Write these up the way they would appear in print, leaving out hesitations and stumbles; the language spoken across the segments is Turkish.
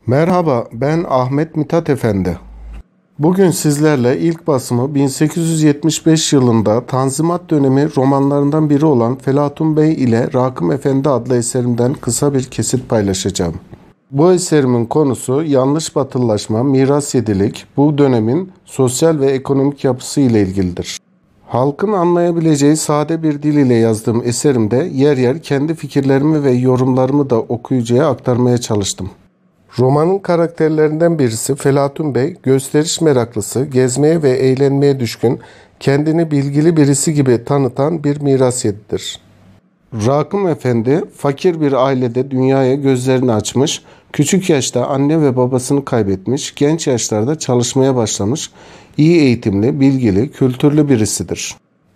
Merhaba, ben Ahmet Mithat Efendi. Bugün sizlerle ilk basımı 1875 yılında Tanzimat dönemi romanlarından biri olan Felatun Bey ile Rakım Efendi adlı eserimden kısa bir kesit paylaşacağım. Bu eserimin konusu yanlış batılılaşma, miras yedilik, bu dönemin sosyal ve ekonomik yapısı ile ilgilidir. Halkın anlayabileceği sade bir dil ile yazdığım eserimde yer yer kendi fikirlerimi ve yorumlarımı da okuyucuya aktarmaya çalıştım. Romanın karakterlerinden birisi Felatun Bey, gösteriş meraklısı, gezmeye ve eğlenmeye düşkün, kendini bilgili birisi gibi tanıtan bir mirasyedidir. Rakım Efendi, fakir bir ailede dünyaya gözlerini açmış, küçük yaşta anne ve babasını kaybetmiş, genç yaşlarda çalışmaya başlamış, iyi eğitimli, bilgili, kültürlü birisidir.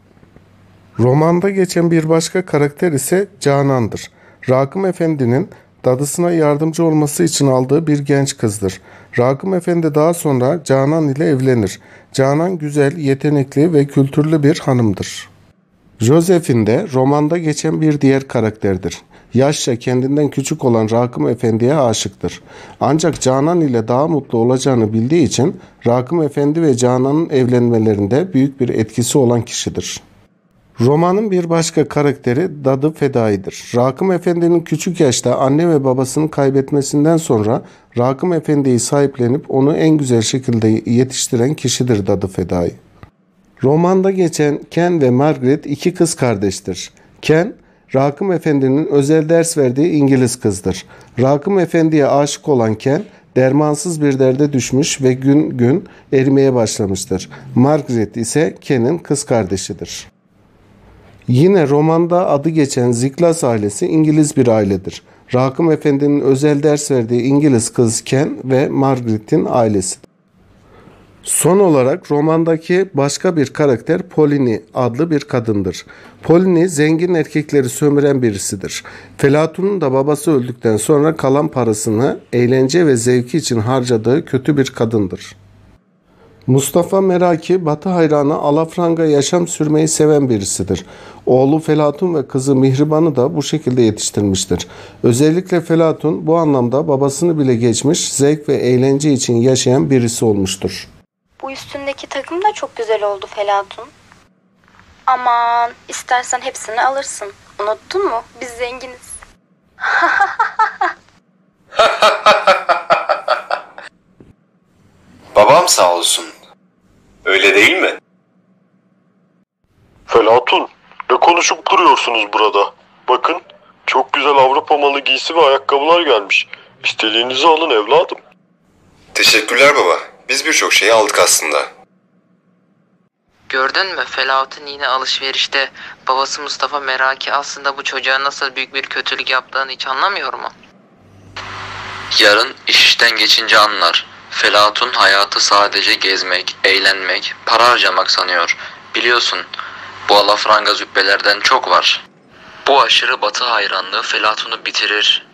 Romanda geçen bir başka karakter ise Canan'dır. Rakım Efendi'nin dadısına yardımcı olması için aldığı bir genç kızdır. Rakım Efendi daha sonra Canan ile evlenir. Canan güzel, yetenekli ve kültürlü bir hanımdır. Josephine de romanda geçen bir diğer karakterdir. Yaşça kendinden küçük olan Rakım Efendi'ye aşıktır. Ancak Canan ile daha mutlu olacağını bildiği için Rakım Efendi ve Canan'ın evlenmelerinde büyük bir etkisi olan kişidir. Romanın bir başka karakteri Dadı Fedai'dir. Rakım Efendi'nin küçük yaşta anne ve babasını kaybetmesinden sonra Rakım Efendi'yi sahiplenip onu en güzel şekilde yetiştiren kişidir Dadı Fedai. Romanda geçen Ken ve Margaret iki kız kardeştir. Ken, Rakım Efendi'nin özel ders verdiği İngiliz kızdır. Rakım Efendi'ye aşık olan Ken, dermansız bir derde düşmüş ve gün gün erimeye başlamıştır. Margaret ise Ken'in kız kardeşidir. Yine romanda adı geçen Ziklas ailesi İngiliz bir ailedir. Rakım Efendi'nin özel ders verdiği İngiliz kız Ken ve Margaret'in ailesi. Son olarak romandaki başka bir karakter Polini adlı bir kadındır. Polini zengin erkekleri sömüren birisidir. Felatun'un da babası öldükten sonra kalan parasını eğlence ve zevki için harcadığı kötü bir kadındır. Mustafa Meraki, Batı hayranı alafranga yaşam sürmeyi seven birisidir. Oğlu Felatun ve kızı Mihriban'ı da bu şekilde yetiştirmiştir. Özellikle Felatun bu anlamda babasını bile geçmiş, zevk ve eğlence için yaşayan birisi olmuştur. Bu üstündeki takım da çok güzel oldu Felatun. Aman, istersen hepsini alırsın. Unuttun mu? Biz zenginiz. Babam sağ olsun. Öyle değil mi? Felatun, ne konuşup duruyorsunuz burada? Bakın, çok güzel Avrupa malı giysi ve ayakkabılar gelmiş. İstediğinizi alın evladım. Teşekkürler baba. Biz birçok şeyi aldık aslında. Gördün mü? Felatun yine alışverişte. Babası Mustafa Meraki aslında bu çocuğa nasıl büyük bir kötülük yaptığını hiç anlamıyor mu? Yarın iş işten geçince anlar. Felatun hayatı sadece gezmek, eğlenmek, para harcamak sanıyor. Biliyorsun, bu alafranga züppelerden çok var. Bu aşırı batı hayranlığı Felatun'u bitirir.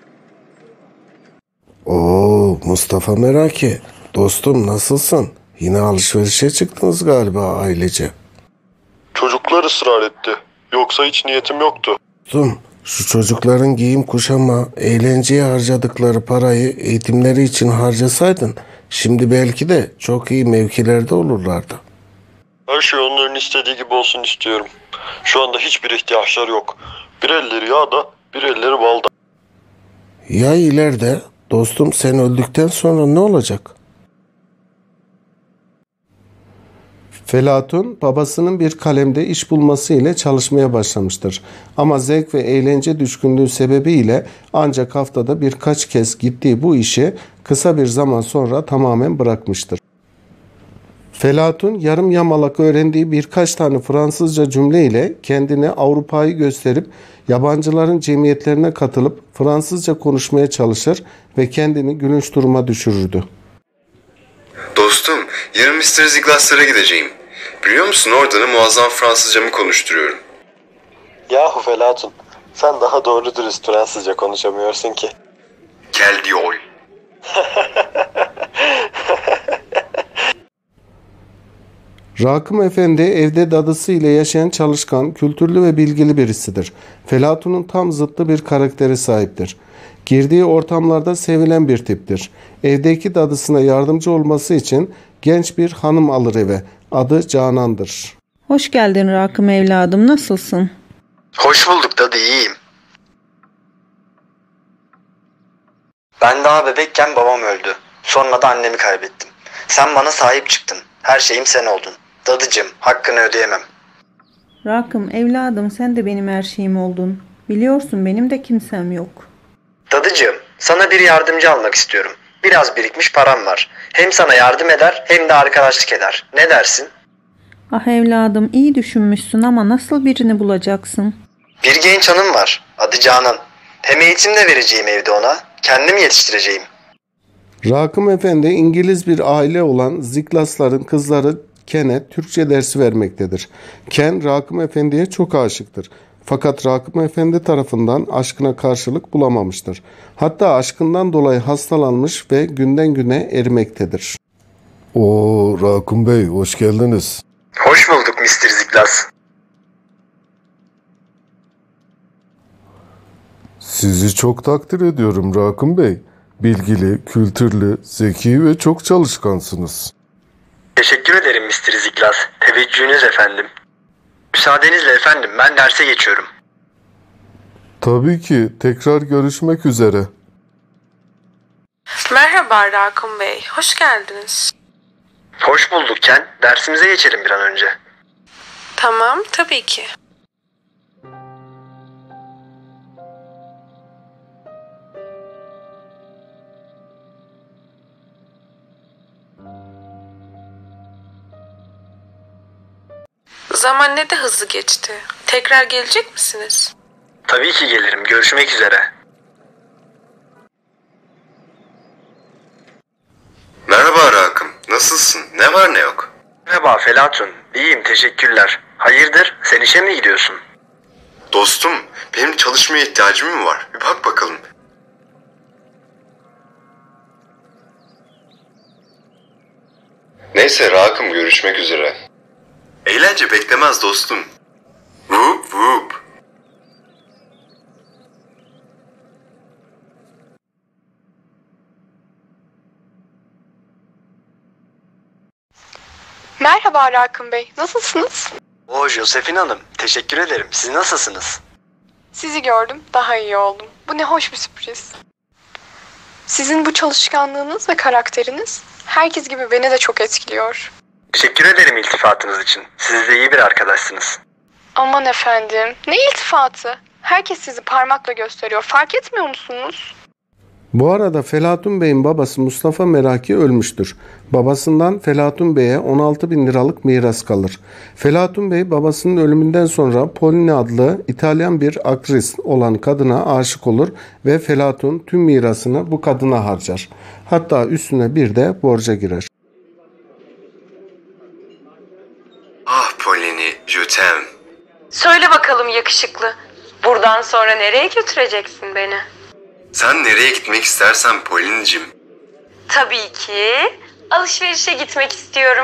Oo, Mustafa Meraki, dostum nasılsın? Yine alışverişe çıktınız galiba ailece. Çocuklar ısrar etti. Yoksa hiç niyetim yoktu. Dostum, şu çocukların giyim kuşama, eğlenceye harcadıkları parayı eğitimleri için harcasaydın, şimdi belki de çok iyi mevkilerde olurlardı. Her şey onların istediği gibi olsun istiyorum. Şu anda hiçbir ihtiyaçları yok. Bir elleri yağda, bir elleri balda. Ya ileride, dostum sen öldükten sonra ne olacak? Felatun, babasının bir kalemde iş bulması ile çalışmaya başlamıştır. Ama zevk ve eğlence düşkünlüğü sebebiyle ancak haftada birkaç kez gittiği bu işi kısa bir zaman sonra tamamen bırakmıştır. Felatun, yarım yamalak öğrendiği birkaç tane Fransızca cümle ile kendine Avrupa'yı gösterip yabancıların cemiyetlerine katılıp Fransızca konuşmaya çalışır ve kendini gülünç duruma düşürürdü. Dostum, yarın Mr. Ziglas'lara gideceğim. Biliyor musun oradan muazzam Fransızcamı konuşturuyorum. Yahu Felatun, sen daha doğru dürüst Fransızca konuşamıyorsun ki. Gel diyor. Rakım Efendi evde dadısı ile yaşayan çalışkan, kültürlü ve bilgili birisidir. Felatun'un tam zıttı bir karakteri sahiptir. Girdiği ortamlarda sevilen bir tiptir. Evdeki dadısına yardımcı olması için genç bir hanım alır eve. Adı Canan'dır. Hoş geldin Rakım evladım, nasılsın? Hoş bulduk dadı, iyiyim. Ben daha bebekken babam öldü. Sonra da annemi kaybettim. Sen bana sahip çıktın. Her şeyim sen oldun. Dadıcığım, hakkını ödeyemem. Rakım evladım, sen de benim her şeyim oldun. Biliyorsun benim de kimsem yok. Dadıcığım, sana bir yardımcı almak istiyorum. Biraz birikmiş param var. Hem sana yardım eder hem de arkadaşlık eder. Ne dersin? Ah evladım, iyi düşünmüşsün ama nasıl birini bulacaksın? Bir genç hanım var. Adı Canan. Hem eğitim de vereceğim evde ona. Kendim yetiştireceğim. Rakım Efendi İngiliz bir aile olan Ziklasların kızları Ken'e Türkçe dersi vermektedir. Ken, Rakım Efendi'ye çok aşıktır. Fakat Rakım Efendi tarafından aşkına karşılık bulamamıştır. Hatta aşkından dolayı hastalanmış ve günden güne erimektedir. Oo Rakım Bey, hoş geldiniz. Hoş bulduk Mr. Ziklas. Sizi çok takdir ediyorum Rakım Bey. Bilgili, kültürlü, zeki ve çok çalışkansınız. Teşekkür ederim Mr. Ziklas. Teveccühünüz efendim. Müsaadenizle efendim, ben derse geçiyorum. Tabii ki, tekrar görüşmek üzere. Merhaba Rakım Bey, hoş geldiniz. Hoş bulduk Ken. Dersimize geçelim bir an önce. Tamam, tabii ki. Zaman ne de hızlı geçti. Tekrar gelecek misiniz? Tabii ki gelirim. Görüşmek üzere. Merhaba Rakım, nasılsın? Ne var ne yok? Merhaba Felatun. İyiyim, teşekkürler. Hayırdır? Sen işe mi gidiyorsun? Dostum, benim çalışmaya ihtiyacım mı var? Bir bak bakalım. Neyse Rakım, görüşmek üzere. Eğlence beklemez dostum. Whoop whoop. Merhaba Rakım Bey, nasılsınız? Oo Josephine Hanım, teşekkür ederim. Siz nasılsınız? Sizi gördüm, daha iyi oldum. Bu ne hoş bir sürpriz. Sizin bu çalışkanlığınız ve karakteriniz herkes gibi beni de çok etkiliyor. Teşekkür ederim iltifatınız için. Siz de iyi bir arkadaşsınız. Aman efendim, ne iltifatı? Herkes sizi parmakla gösteriyor, fark etmiyor musunuz? Bu arada Felatun Bey'in babası Mustafa Meraki ölmüştür. Babasından Felatun Bey'e 16 bin liralık miras kalır. Felatun Bey babasının ölümünden sonra Polly adlı İtalyan bir aktris olan kadına aşık olur ve Felatun tüm mirasını bu kadına harcar. Hatta üstüne bir de borca girer. Ah Polini, je t'aime. Söyle bakalım yakışıklı. Buradan sonra nereye götüreceksin beni? Sen nereye gitmek istersen Polinicim. Tabii ki alışverişe gitmek istiyorum.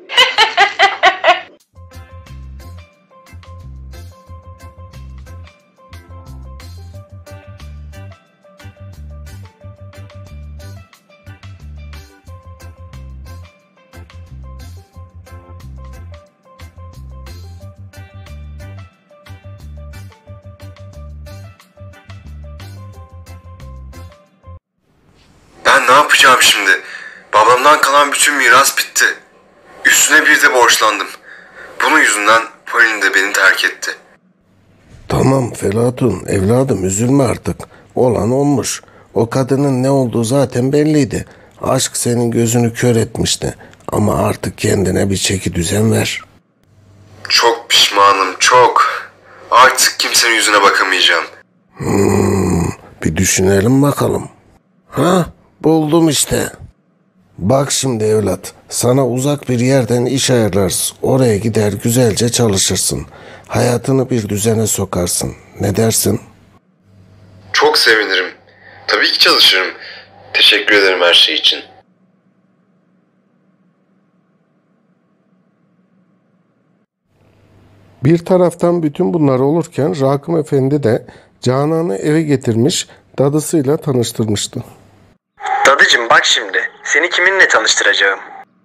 Ben ne yapacağım şimdi? Babamdan kalan bütün miras bitti. Üstüne bir de borçlandım. Bunun yüzünden Polini de beni terk etti. Tamam Felatun, evladım üzülme artık. Olan olmuş. O kadının ne olduğu zaten belliydi. Aşk senin gözünü kör etmişti. Ama artık kendine bir çeki düzen ver. Çok pişmanım, çok. Artık kimsenin yüzüne bakamayacağım. Bir düşünelim bakalım. Ha, buldum işte. Bak şimdi evlat, sana uzak bir yerden iş ayarlarız. Oraya gider güzelce çalışırsın. Hayatını bir düzene sokarsın. Ne dersin? Çok sevinirim. Tabii ki çalışırım. Teşekkür ederim her şey için. Bir taraftan bütün bunlar olurken Rakım Efendi de Canan'ı eve getirmiş, dadısıyla tanıştırmıştı. Dadıcım bak şimdi, seni kiminle tanıştıracağım?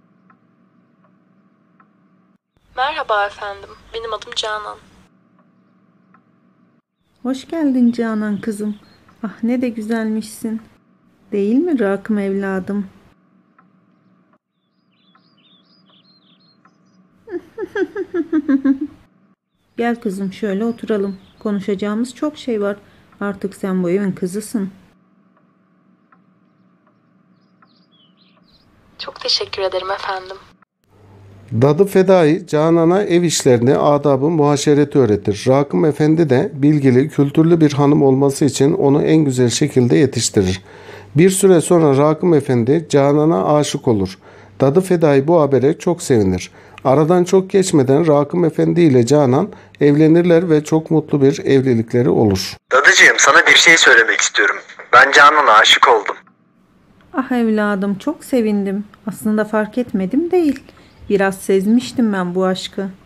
Merhaba efendim. Benim adım Canan. Hoş geldin Canan kızım. Ah ne de güzelmişsin. Değil mi Rakım evladım? Gel kızım şöyle oturalım. Konuşacağımız çok şey var. Artık sen bu evin kızısın. Çok teşekkür ederim efendim. Dadı Fedai Canan'a ev işlerini, adabı, muhaşereti öğretir. Rakım Efendi de bilgili, kültürlü bir hanım olması için onu en güzel şekilde yetiştirir. Bir süre sonra Rakım Efendi Canan'a aşık olur. Dadı Fedai bu habere çok sevinir. Aradan çok geçmeden Rakım Efendi ile Canan evlenirler ve çok mutlu bir evlilikleri olur. Dadıcığım sana bir şey söylemek istiyorum. Ben Canan'a aşık oldum. Ah evladım çok sevindim. Aslında fark etmedim değil. Biraz sezmiştim ben bu aşkı.